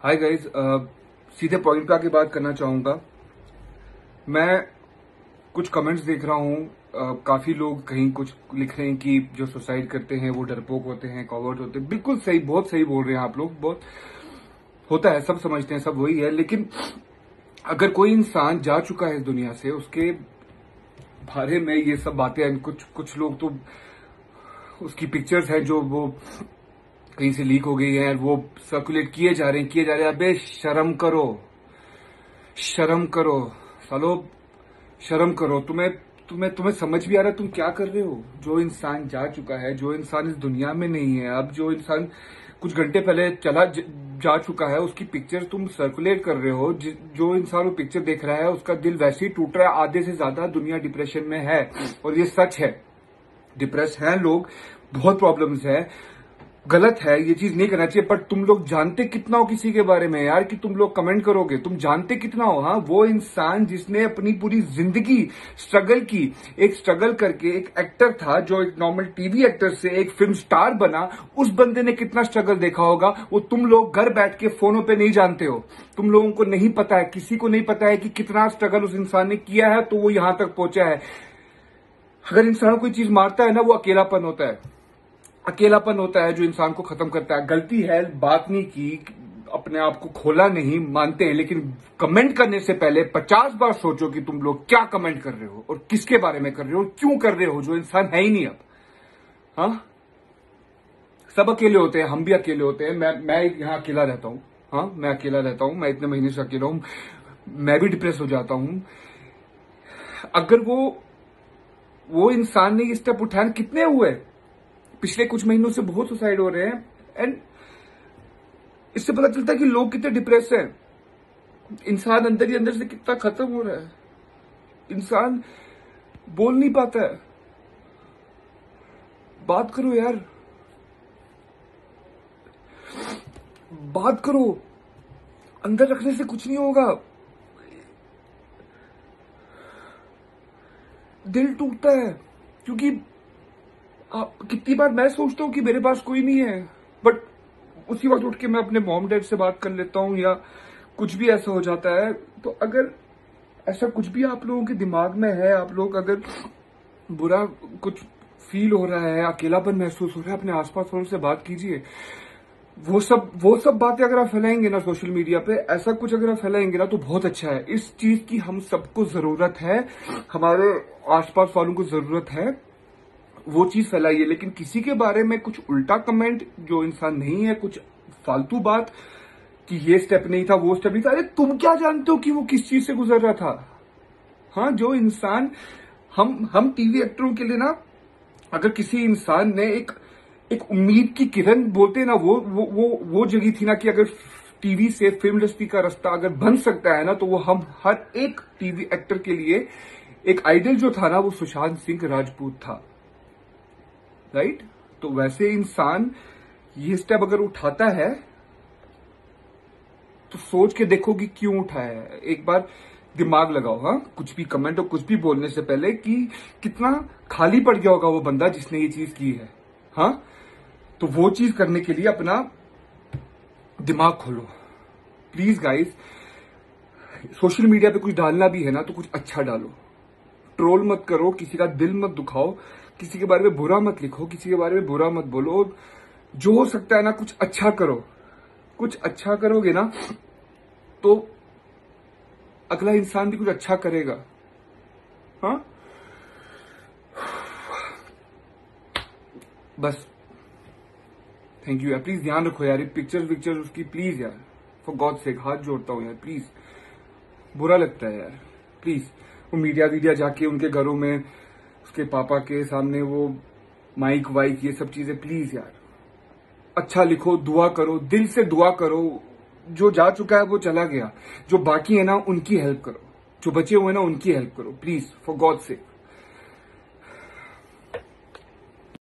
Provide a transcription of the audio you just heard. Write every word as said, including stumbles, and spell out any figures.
Hi guys, सीधे point पे आके बात करना चाहूंगा। मैं कुछ कमेंट्स देख रहा हूँ, uh, काफी लोग कहीं कुछ लिख रहे हैं कि जो सुसाइड करते हैं वो डरपोक होते हैं, कॉवर्ड होते हैं। बिल्कुल सही, बहुत सही बोल रहे हैं आप लोग। बहुत होता है, सब समझते हैं, सब वही है। लेकिन अगर कोई इंसान जा चुका है इस दुनिया से, उसके बारे में ये सब बातें, कुछ कुछ लोग तो उसकी पिक्चर्स हैं जो वो कहीं से लीक हो गई है, वो सर्कुलेट किए जा रहे हैं किए जा रहे हैं अबे शर्म करो, शर्म करो सालो, शर्म करो। तुम्हें तुम्हें तुम्हें समझ भी आ रहा है तुम क्या कर रहे हो? जो इंसान जा चुका है, जो इंसान इस दुनिया में नहीं है अब, जो इंसान कुछ घंटे पहले चला ज, जा चुका है, उसकी पिक्चर तुम सर्कुलेट कर रहे हो। ज, जो इंसान वो पिक्चर देख रहा है उसका दिल वैसे ही टूट रहा है। आधे से ज्यादा दुनिया डिप्रेशन में है और ये सच है। डिप्रेस हैं लोग, बहुत प्रॉब्लम्स है। गलत है, ये चीज नहीं करना चाहिए। पर तुम लोग जानते कितना हो किसी के बारे में यार, कि तुम लोग कमेंट करोगे? तुम जानते कितना हो? हाँ, वो इंसान जिसने अपनी पूरी जिंदगी स्ट्रगल की, एक स्ट्रगल करके एक एक्टर था जो एक नॉर्मल टीवी एक्टर से एक फिल्म स्टार बना, उस बंदे ने कितना स्ट्रगल देखा होगा वो तुम लोग घर बैठ के फोनों पे नहीं जानते हो। तुम लोगों को नहीं पता है, किसी को नहीं पता है कि कितना स्ट्रगल उस इंसान ने किया है तो वो यहां तक पहुंचा है। अगर इंसान कोई चीज मारता है ना, वो अकेलापन होता है। अकेलापन होता है जो इंसान को खत्म करता है। गलती है, बात नहीं की, अपने आप को खोला नहीं, मानते हैं। लेकिन कमेंट करने से पहले पचास बार सोचो कि तुम लोग क्या कमेंट कर रहे हो और किसके बारे में कर रहे हो, क्यों कर रहे हो। जो इंसान है ही नहीं अब। हाँ, सब अकेले होते हैं, हम भी अकेले होते हैं। मैं मैं यहां अकेला रहता हूं। हाँ, मैं अकेला रहता हूं। मैं इतने महीने से अकेला हूं। मैं भी डिप्रेस हो जाता हूं। अगर वो वो इंसान ने ये स्टेप उठाया, कितने हुए पिछले कुछ महीनों से, बहुत सुसाइड हो रहे हैं। एंड इससे पता चलता है कि लोग कितने डिप्रेस हैं। इंसान अंदर ही अंदर से कितना खत्म हो रहा है। इंसान बोल नहीं पाता है। बात करो यार, बात करो। अंदर रखने से कुछ नहीं होगा। दिल टूटता है क्योंकि आप, कितनी बार मैं सोचता हूं कि मेरे पास कोई नहीं है, बट उसी वक्त उठ के मैं अपने मॉम डैड से बात कर लेता हूं या कुछ भी ऐसा हो जाता है। तो अगर ऐसा कुछ भी आप लोगों के दिमाग में है, आप लोग अगर बुरा कुछ फील हो रहा है, अकेलापन महसूस हो रहा है, अपने आसपास वालों से बात कीजिए। वो सब वो सब बातें अगर आप फैलाएंगे ना सोशल मीडिया पे, ऐसा कुछ अगर आप फैलाएंगे ना तो बहुत अच्छा है। इस चीज की हम सबको जरूरत है, हमारे आसपास वालों को जरूरत है। वो चीज फैलाइए, लेकिन किसी के बारे में कुछ उल्टा कमेंट, जो इंसान नहीं है, कुछ फालतू बात कि ये स्टेप नहीं था, वो स्टेप नहीं था। अरे तुम क्या जानते हो कि वो किस चीज से गुजर रहा था? हाँ, जो इंसान, हम हम टीवी एक्टरों के लिए ना, अगर किसी इंसान ने एक एक उम्मीद की किरण बोलते हैं ना, वो वो वो वो जगह थी ना कि अगर टीवी से फिल्म इंडस्ट्री का रास्ता अगर बन सकता है ना, तो वो हम हर एक टीवी एक्टर के लिए एक आइडल जो था ना, वो सुशांत सिंह राजपूत था। राइट? तो वैसे इंसान ये स्टेप अगर उठाता है तो सोच के देखो कि क्यों उठाया है। एक बार दिमाग लगाओ। हाँ, कुछ भी कमेंट और कुछ भी बोलने से पहले कि कितना खाली पड़ गया होगा वो बंदा जिसने ये चीज की है। हाँ, तो वो चीज करने के लिए अपना दिमाग खोलो प्लीज गाइस। सोशल मीडिया पे कुछ डालना भी है ना तो कुछ अच्छा डालो। ट्रोल मत करो, किसी का दिल मत दुखाओ, किसी के बारे में बुरा मत लिखो, किसी के बारे में बुरा मत बोलो। जो हो सकता है ना, कुछ अच्छा करो। कुछ अच्छा करोगे ना तो अगला इंसान भी कुछ अच्छा करेगा। हाँ, बस थैंक यू यार। प्लीज ध्यान रखो यार, ये पिक्चर्स पिक्चर्स उसकी, प्लीज यार, फॉर गॉड सेक हाथ जोड़ता हूं यार, प्लीज। बुरा लगता है यार, प्लीज। वो मीडिया वीडिया जाके उनके घरों में, उसके पापा के सामने वो माइक वाइक, ये सब चीजें, प्लीज यार अच्छा लिखो, दुआ करो, दिल से दुआ करो। जो जा चुका है वो चला गया, जो बाकी है ना उनकी हेल्प करो, जो बचे हुए हैं ना उनकी हेल्प करो, प्लीज, फॉर गॉड सेक।